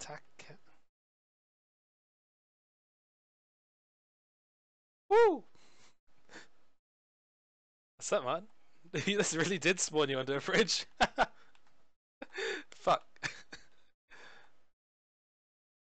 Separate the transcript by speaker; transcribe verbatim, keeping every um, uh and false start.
Speaker 1: attack it. Woo! What's that, man? This really did spawn you under a fridge.